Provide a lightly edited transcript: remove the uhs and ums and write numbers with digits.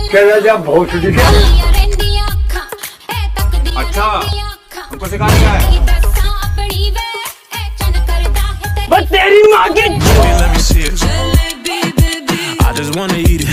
चला जा भोसड़ी से। अच्छा हमको सिखा दिया है। बस तेरी माँ की। I just wanna eat it.